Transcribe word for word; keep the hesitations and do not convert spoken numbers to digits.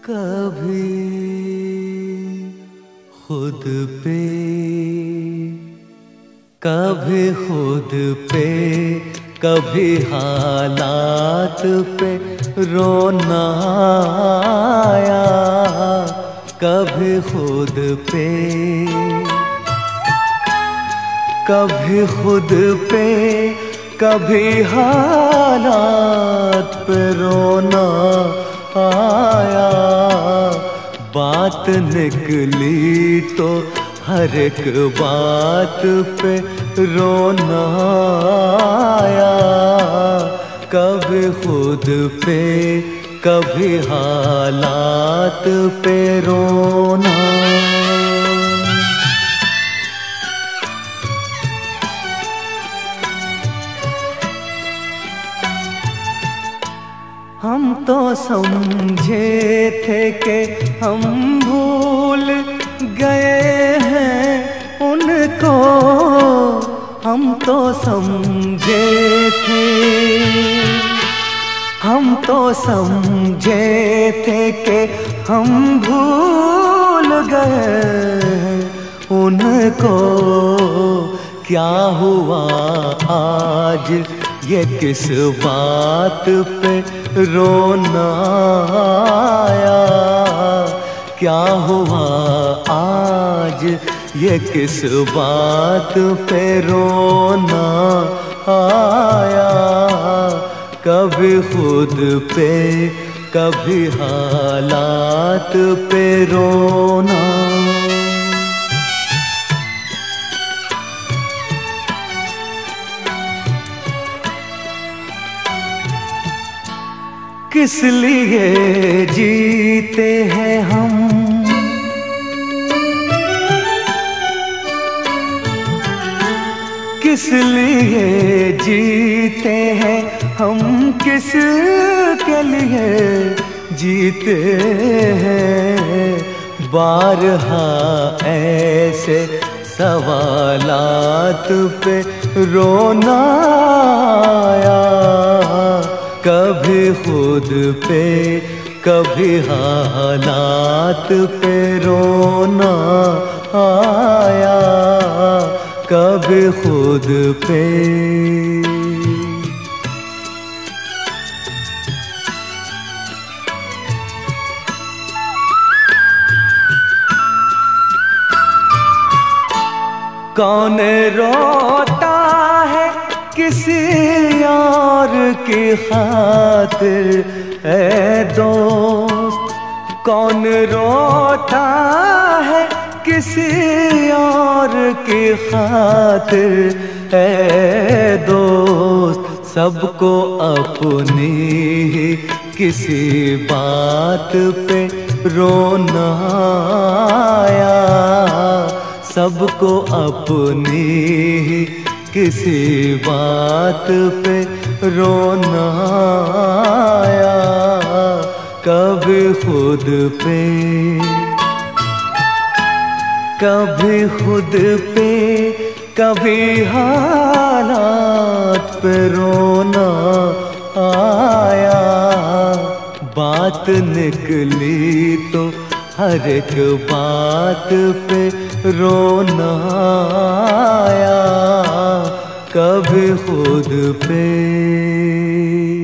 कभी खुद पे कभी खुद पे कभी हालात पे रोना आया, कभी खुद पे कभी खुद पे कभी हालात पे रोना आया। बात निकली तो हर एक बात पे रोना आया, कभी खुद पे कभी हालात पे रोना। हम तो समझे थे कि हम भूल गए हैं उनको, हम तो समझे थे हम तो समझे थे कि हम भूल गए हैं उनको। क्या हुआ आज ये किस बात पे रोना आया, क्या हुआ आज ये किस बात पे रोना आया। कभी खुद पे कभी हालात पे रोना। किस लिए जीते हैं हम, किस लिए जीते हैं हम, किस के लिए जीते हैं। बारहा ऐसे सवालात पे रोना आया, कभी खुद पे कभी हालात पे रोना आया, कभी खुद पे कौन रोता है किसी और की खातिर ऐ दोस्त, कौन रोता है किसी और की खातिर ऐ दोस्त। सबको अपनी ही किसी बात पे रोना आया, सबको अपनी ही किसी बात पे रोना आया, कभी खुद पे कभी खुद पे कभी हालात पे रोना आया। बात निकली तो हर एक बात पे रोना आया, कभी खुद पे